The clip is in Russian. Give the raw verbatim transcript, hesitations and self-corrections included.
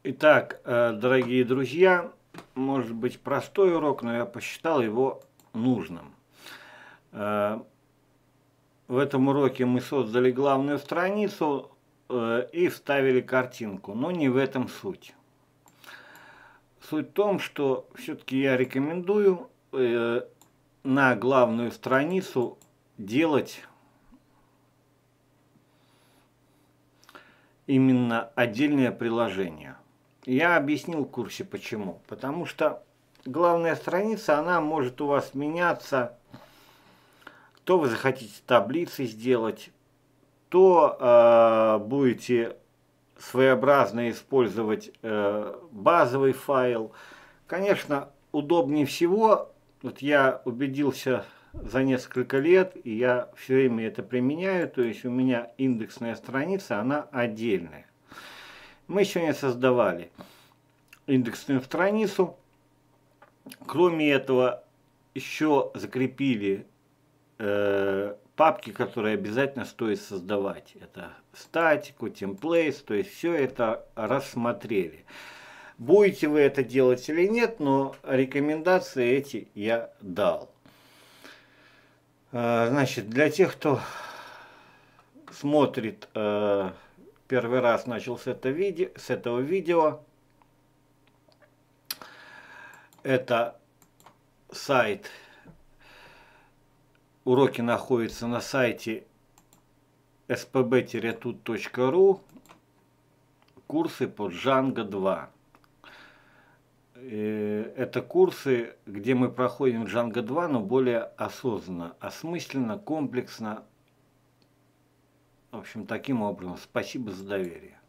Итак, дорогие друзья, может быть простой урок, но я посчитал его нужным. В этом уроке мы создали главную страницу и вставили картинку, но не в этом суть. Суть в том, что все-таки я рекомендую на главную страницу делать именно отдельное приложение. Я объяснил в курсе почему. Потому что главная страница, она может у вас меняться. То вы захотите таблицы сделать, то э, будете своеобразно использовать э, базовый файл. Конечно, удобнее всего, вот я убедился за несколько лет, и я все время это применяю, то есть у меня индексная страница, она отдельная. Мы сегодня создавали индексную страницу. Кроме этого, еще закрепили э, папки, которые обязательно стоит создавать. Это статику, темплейт, то есть все это рассмотрели. Будете вы это делать или нет, но рекомендации эти я дал. Э, значит, для тех, кто смотрит, э, первый раз начал с, это видео, с этого видео, это сайт, уроки находятся на сайте эс пэ бэ тут точка ру, курсы по Django два. Это курсы, где мы проходим Django два, но более осознанно, осмысленно, комплексно. В общем, таким образом. Спасибо за доверие.